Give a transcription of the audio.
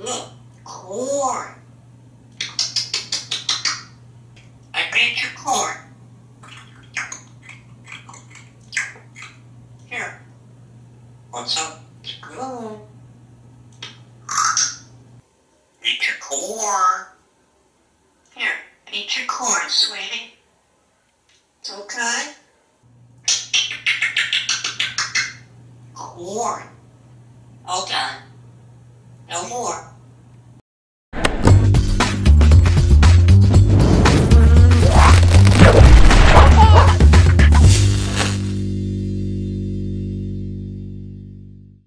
Look, corn. I made your corn. Here. What's up? It's good. Eat your corn. Here, eat your corn, sweetie. It's okay. Corn. All done. No more.